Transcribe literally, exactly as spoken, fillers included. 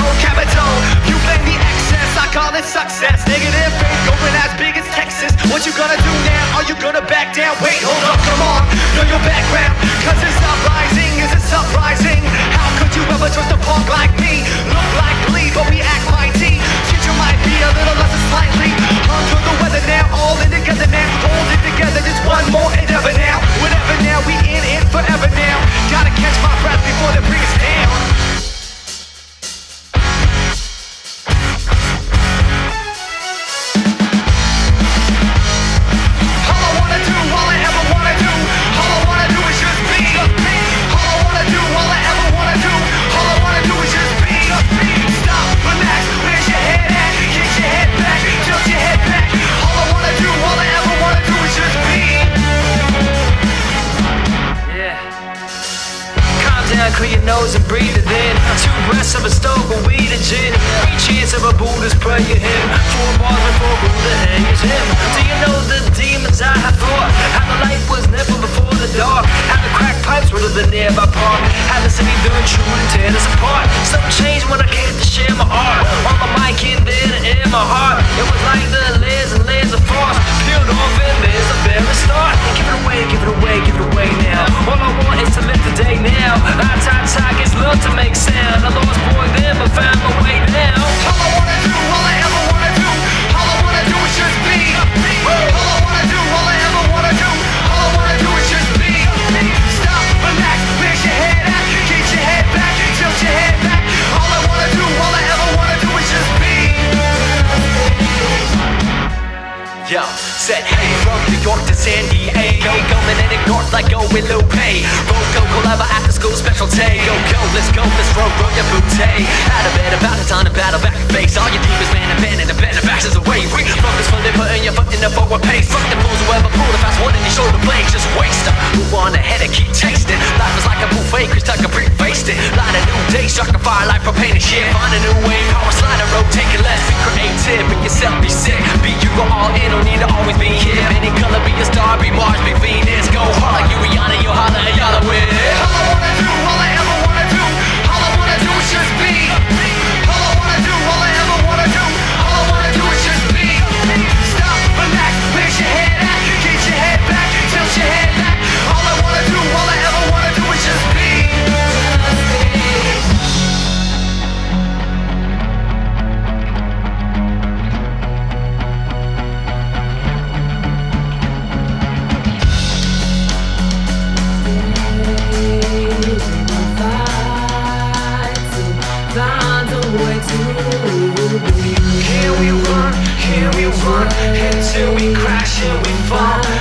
capital. You blame the excess, I call it success. Negative faith going as big as Texas. What you gonna do now? Are you gonna back down? Wait, hold up, come on, know your background. Cause it's uprising, is it surprising? How could you ever trust a punk like me? Look like Glee, but we act mighty. Future might be a little less than slightly under the weather now, all in together now. Hold it together, just one more endeavor now. Whatever now, we in it forever now. Gotta catch my breath before they bring us down. All I wanna do, all I ever wanna do, all I wanna do is just be. All I wanna do, all I ever wanna do, all I wanna do is just be. Stop, relax, where's your head at? Get your head back, tilt your head back. All I wanna do, all I ever wanna do is just be. Yeah. Calm down, clear your nose and breathe it in. Two breaths of a stove of weed and gin. Three cheers of a Buddha's prayer hymn. Four bars before Buddha hangs him. Do you know the demons I have fought? How the light was never before the dark. How the cracked pipes were to the nearby park. How the city done true and tear us apart. Something changed when I came to share my art. On my mic and then in my heart. It was like the layers and layers of frost peeled off and there's a very start. Give it away, give it away, give it away now. All I want is to live the day now. I tie targets love to make sound. I lost boy then but found my way now. All I wanna do, all I ever wanna do, all I wanna do is just be. All I wanna do, all I ever wanna do, all I wanna do is just be. Stop, relax, where's your head at? Get your head back, tilt your head back. All I wanna do, all I ever wanna do is just be. Yo, said hey from New York to San Diego, coming in the north like going low pay. Roll go collab after school special Taiyo. Go, let's go, let's roll, roll your booty. Out of bed, about it's on a battle back and face. All your demons, man, and bend and the better backs is away. We focus fully putting your foot in the forward pace. Fuck the fools who ever pull the fast one in your shoulder blades. Just waste them. Move on ahead and keep tasting. Life is like a buffet, cause I can pre-faced it. Light a new day, struck a fire like propane and shit. Find a new way, power slide and rotate it less. Be creative, be yourself, be sick. Be you, go all in, don't need to always be here. Any color, be a star, be Mars, be Venus. Go hard like you, Rihanna, you holler and y'all with it. All I wanna do, all I ever wanna do, all I wanna do is just be. All I wanna do, all I ever wanna do, all I wanna do is just be. Stop, relax, where's your head at? Get your head back, tilt your head back. All I wanna do, all I ever wanna do is just be. Can we run, can we run, until we crash and we fall.